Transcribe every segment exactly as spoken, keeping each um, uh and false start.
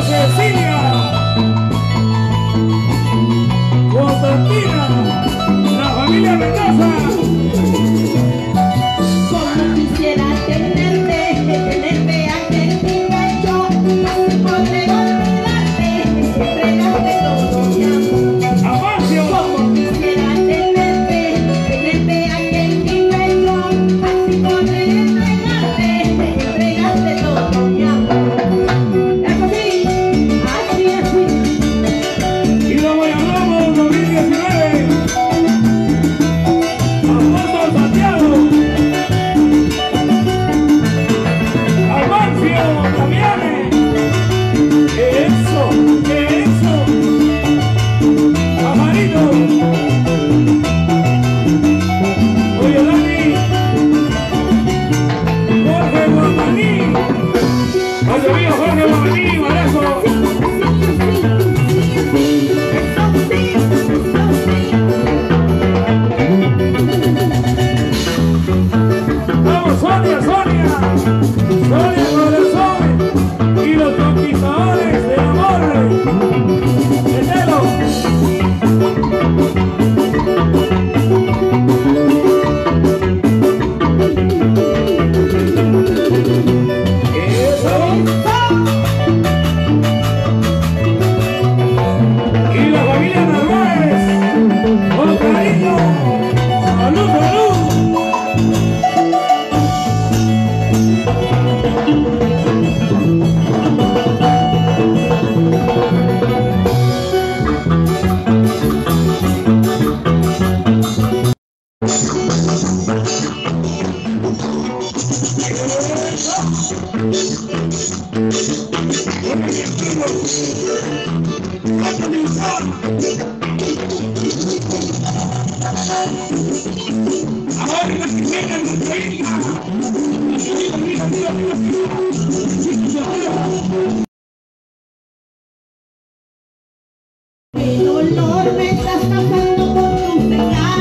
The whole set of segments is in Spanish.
El dolor me estás causando con tus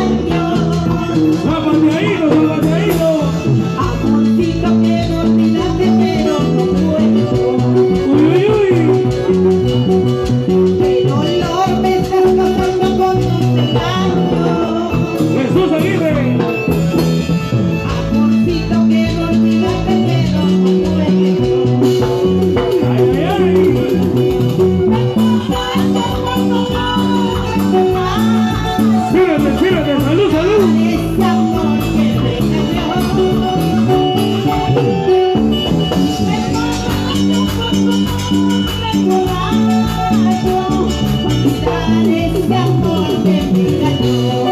engaños. Zapateadito, zapateadito. Amorcito que no olvidaste pero no puedo. Uy, uy, uy. El dolor me estás causando con tus engaños. Jesús Aguirre. Amorcito que no olvidaste pero no puedo. Ay, ay, ay. Fíjate, fíjate, salud, salud. Ese amor que me cambió. Recordando, olvidar ese amor que me engañó.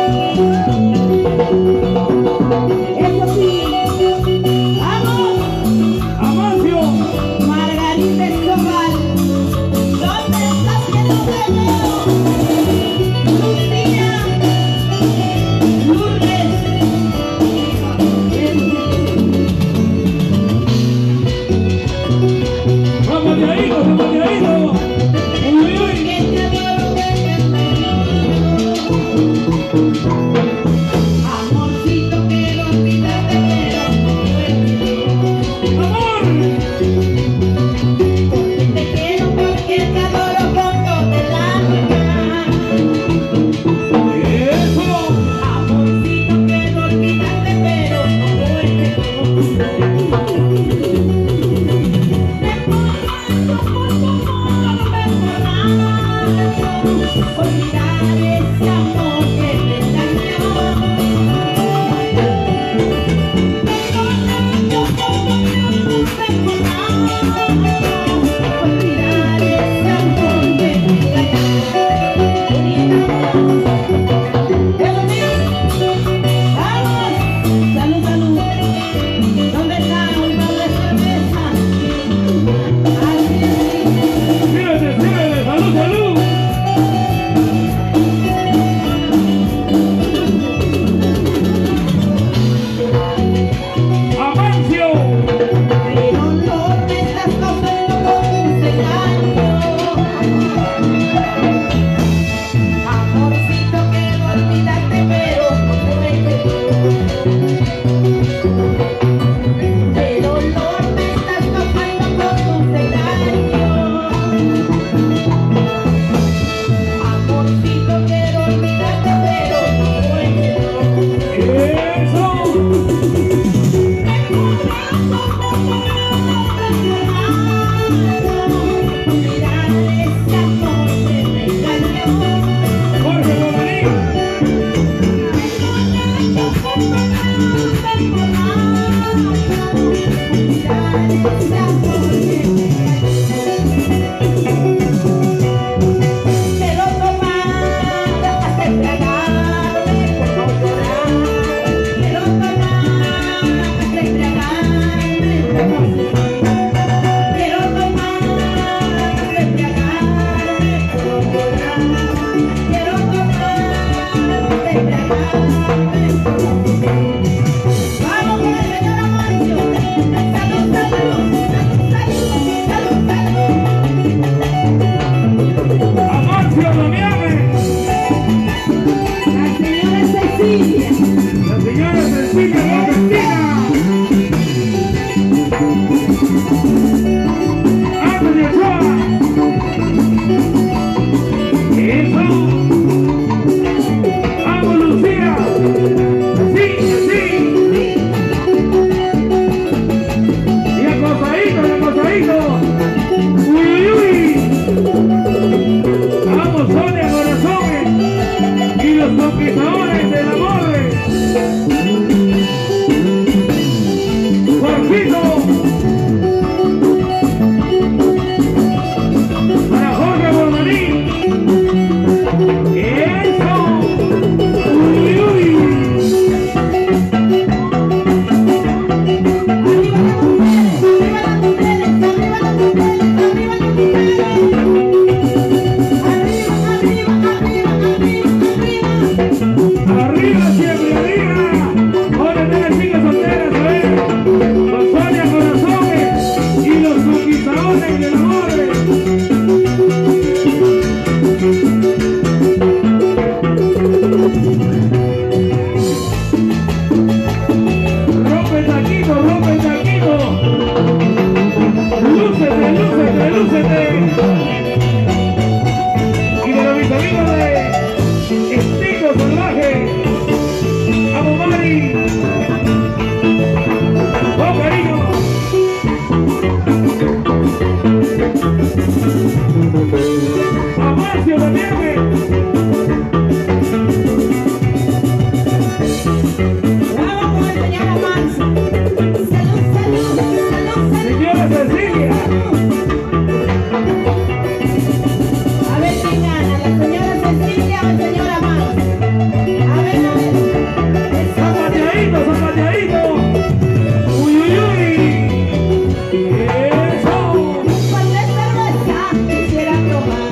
Eso sí, vamos, Amancio. Margarita Escobar, ¿dónde está haciendo peleo? Lucía, Lourdes, Zapateadito, zapateadito. Uy, uy. que te adoro, que te extraño. Amorcito que no olvidaste pero no puedo. Amor. Te quiero porque te adoro con todo el alma. Eso. Amorcito que no olvidaste pero no puedo. Olvidar ese amor que me engañó. Olvidar ese amor que me engañó. ¡Vamos! ¡Salud, salud! ¿Dónde está un par de cerveza? Así es. Fíjate, fíjate, salud, salud. Amancio lo tiene. Vamos con el señor Amancio. Salud, salud, salud, salud. Señora Cecilia. A ver quién gana, la señora Cecilia o el señor Amancio. A ver, a ver. Zapateadito, zapateadito. Uy, uy, uy. Eso. Un par de cerveza quisiera tomar.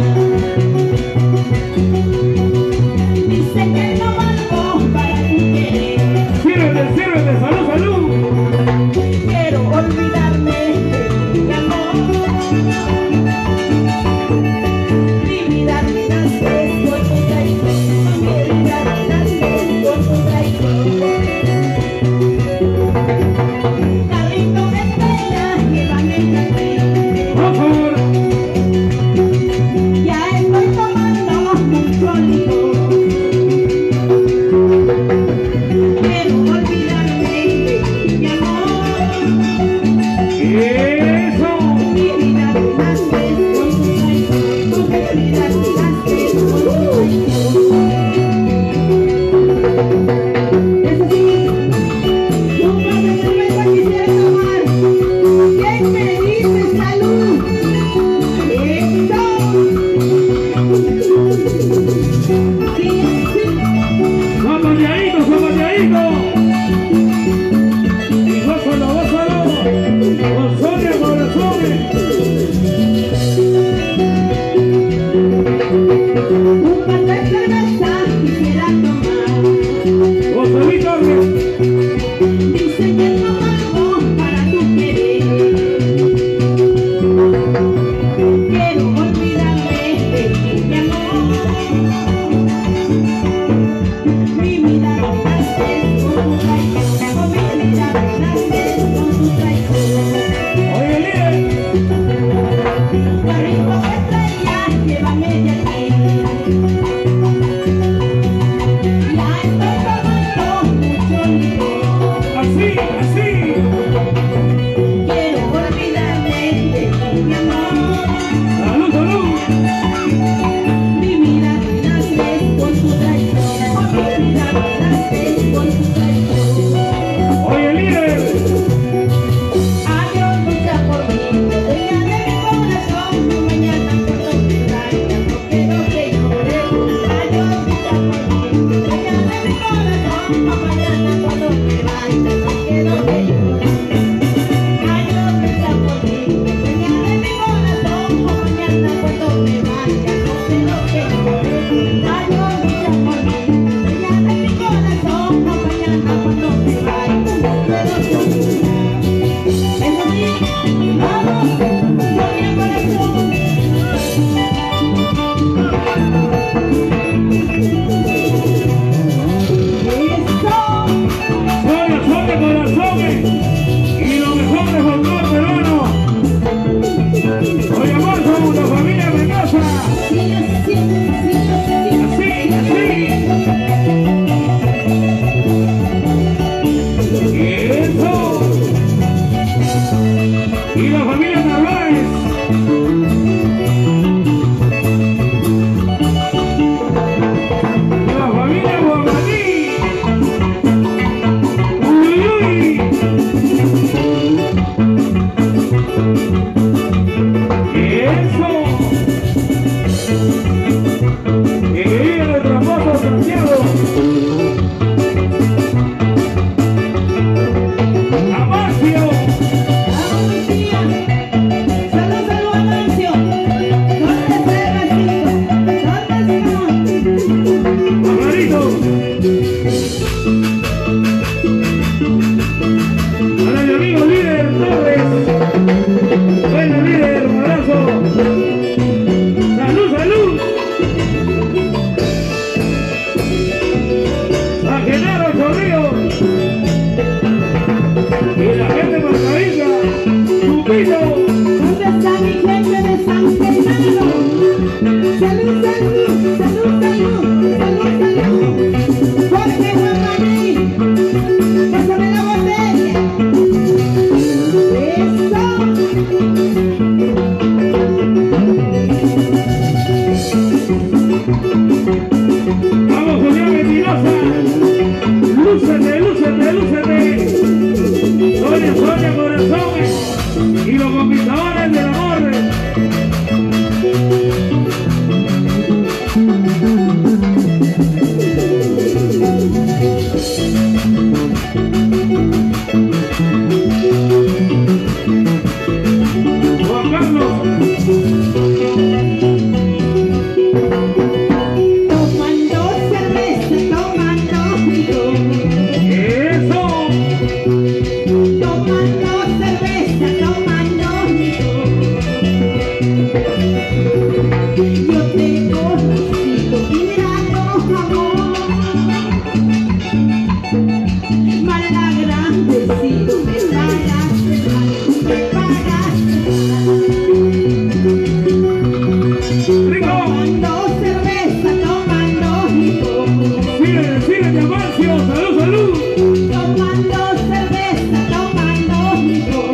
Rico. Tomando cerveza, tomando licor. Sigue, sigue, Amancio. Salud, salud. Tomando cerveza, tomando licor.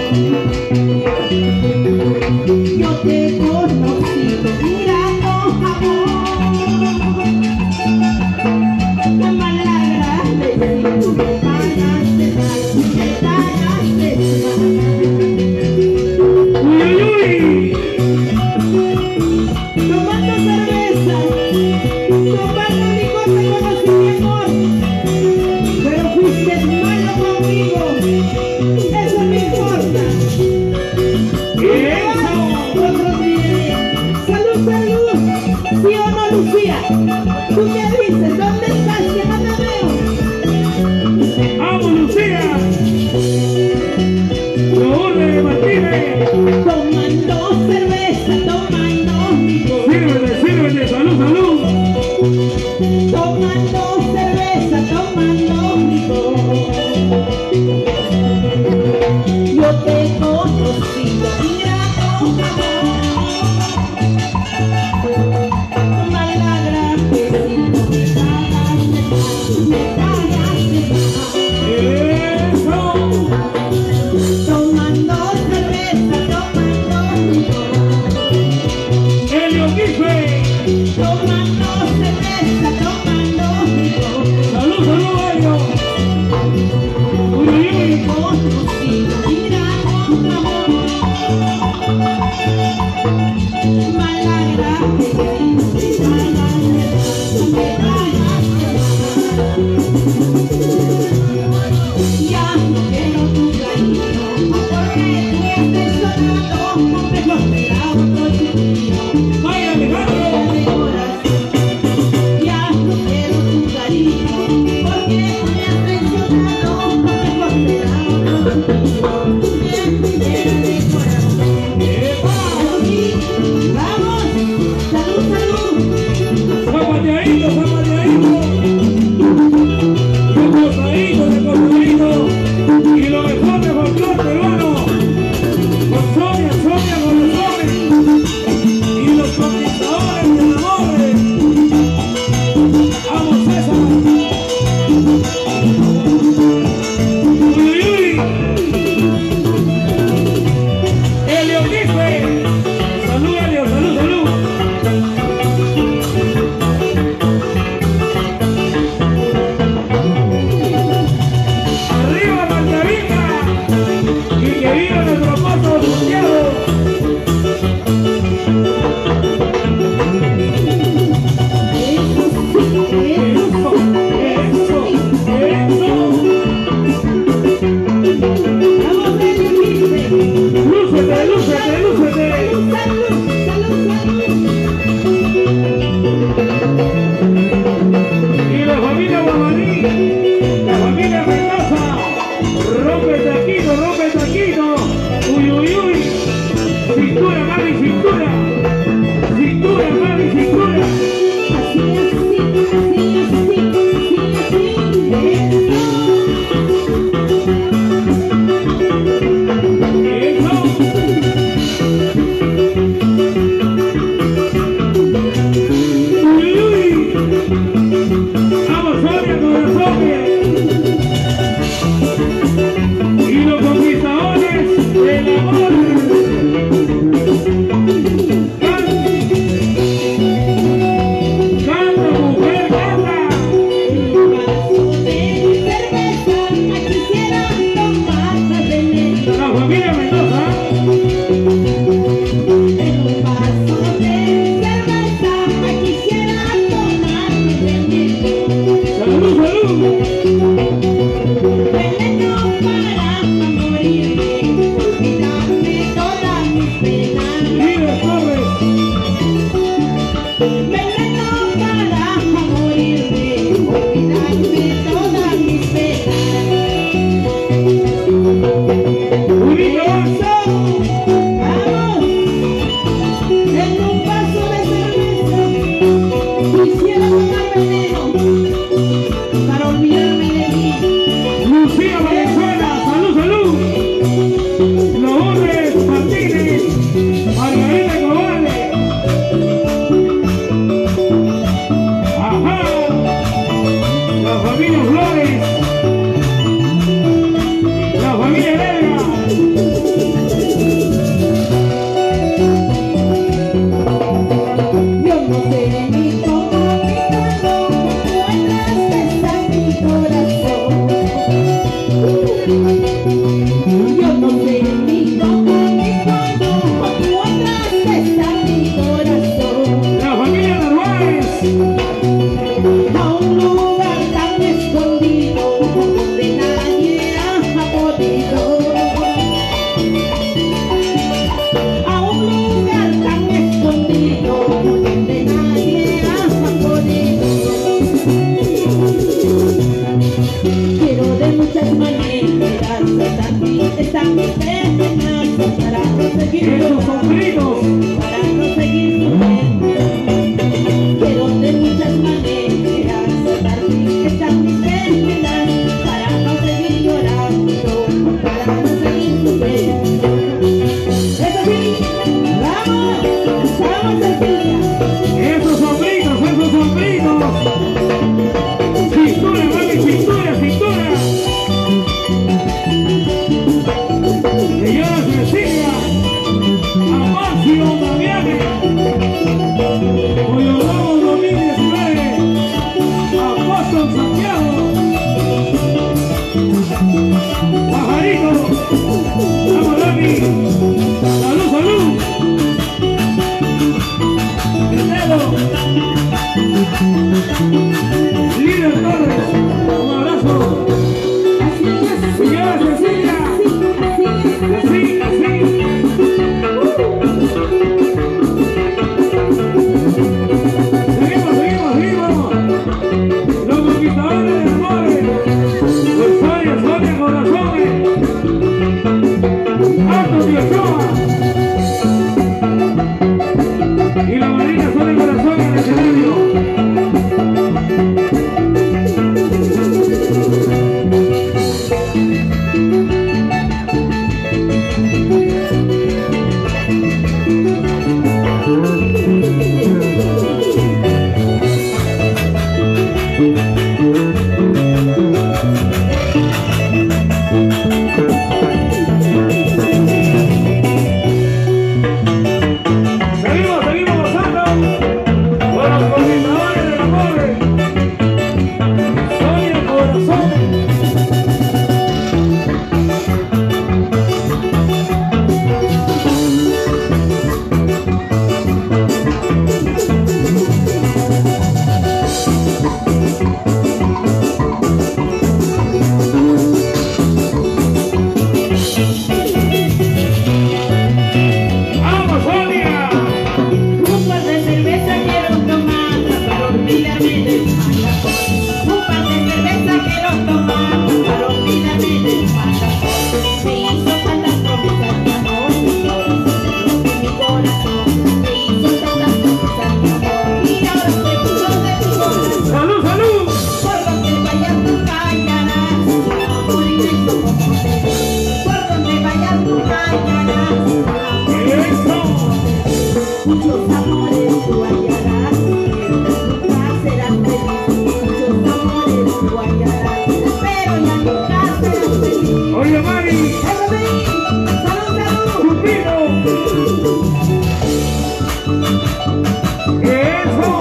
Yo te he conocido mirando amor. Qué mala grande, tú me pagaste mal, me pagaste mal. Uy, uy, uy. Tomando cerveza, tomando licor, te conocí mi amor, pero fuiste malo conmigo, eso no importa. Eso. Otro día. Salud, salud, ¿sí o no, Lucía? ¿Tú qué dices? ¿Dónde estás? Que no te veo. Vamos, Lucía. Lourdes Martínez. Tomando cerveza, tomando licor. Sírvete, sírvete. Salud, salud. Tomando cerveza, tomando licor. Yo te he conocido mirando amor. Mala grande, me pagaste mal, me pagaste Eso. mal. Tomando cerveza, tomando licor. Elio Quispe. Tomando cerveza, tomando licor. Salud, salud, Elio. Uy, uy, uy. Conocido mirando amor. Mala grande, me pagaste mal, me pagaste mal. Ya no quiero tu cariño, porque tú estás sonando, mejor me la otro chiquillo. Vaya, Alejandro. De corazón, ya no quiero tu cariño, porque tú me has traicionado, mejor me la otro chiquillo. Bien, bien, de corazón. Epa. Eso sí, vamos, salud, salud. Líder Torres, un abrazo. Señora Cecilia. Así, así. Seguimos, seguimos, seguimos. Los conquistadores de amores. Los Sonia, Sonia, corazones. Alto de Ochoa. Y la marina Sonia, corazones en el escenario. Seguimos, seguimos gozando con los conquistadores del amor. Sonia, corazones. ¡Vamos, Sonia! Un par de cerveza quiero tomar para olvidarme del mal amor. Un par de cerveza quiero tomar para olvidarme del mal amor. Me hizo tantas promesas mi amor, y ahora se murió de mi corazón. Me hizo tantas promesas mi amor, y ahora se murió de mi corazón. ¡Salud, salud! Por donde vayas tú callarás, amor inmenso como te doy. Por donde vayas tú callarás, amor ¡Eso! muchos amores tú hallarás, pero nunca serás feliz. Muchos amores tú hallarás, pero ya nunca serás feliz. Oye, Mari, ¡Eso sí! ¡Salud, salud! Chupino. ¡Eso!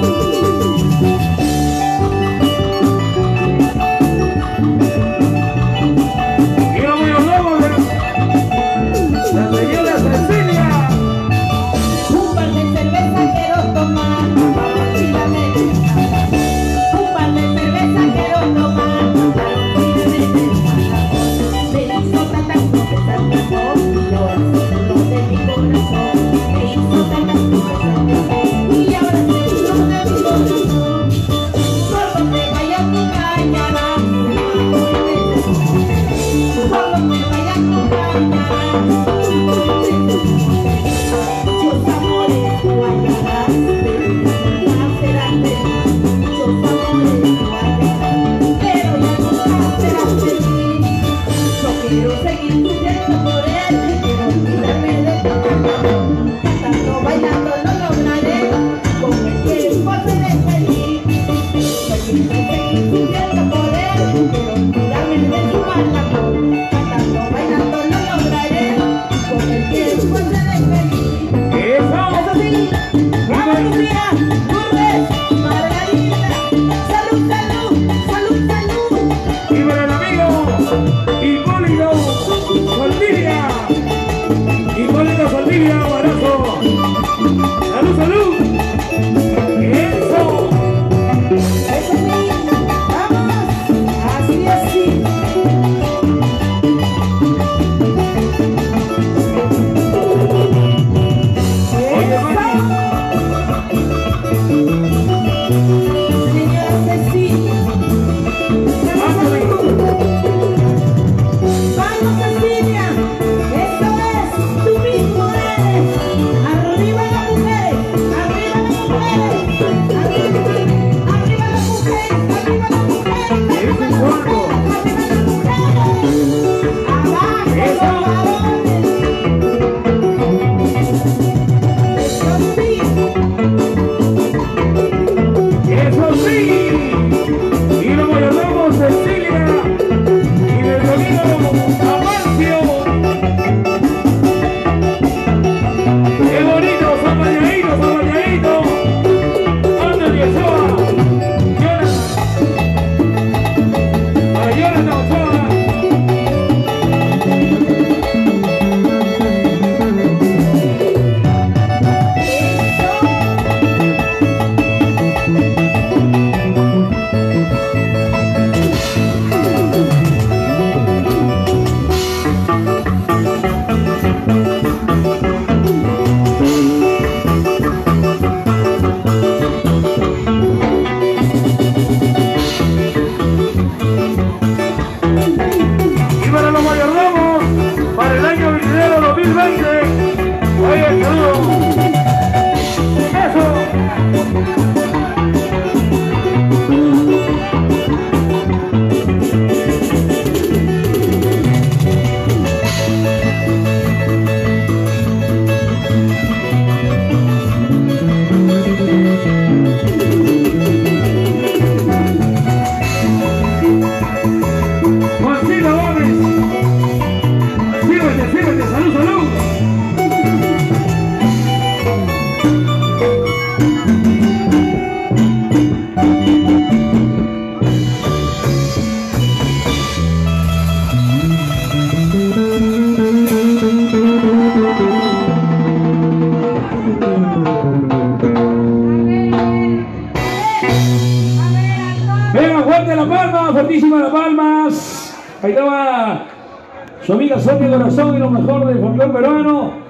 Y vamos los lobos de la señora Cecilia. Un par de cerveza quiero tomar para olvidarme del mal amor. Un par de cerveza quiero tomar para olvidarme del mal amor. Me hizo tantas promesas mi amor, y ahora se burló de mi corazón. Me hizo tantas promesas mi amor, y ahora se burló de mi corazón. Por donde vayas tú callarás, amor inmenso como te doy. Por donde vayas tú callarás, amor inmenso como te doy. Muchos amores tú hallarás, pero ya nunca serás feliz. Muchos amores tú hallarás, pero ya nunca serás feliz. Yo quiero seguir sufriendo por él, quiero olvidarme de tu amor. Cantando, bailando lo lograré, con el tiempo seré feliz. Yo quiero seguir sufriendo por él, quiero olvidarme de su mal amor. Cantando, bailando lo lograré, con el tiempo seré feliz. ¡Eso! Eso sí, vamos Lucía, Lourdes, Margarita, salud, salud, salud, salud. Y para el amigo Hipólito Saldivia. Hipólito Saldivia, abrazo. ¡Salud, salud! ¡Eso! Eso sí, vamos, así, así. Oye, Mari, Eso. Venga, fuerte las palmas, fuertísimas las palmas. Ahí estaba su amiga Sonia Corazón y lo mejor del folclore peruano.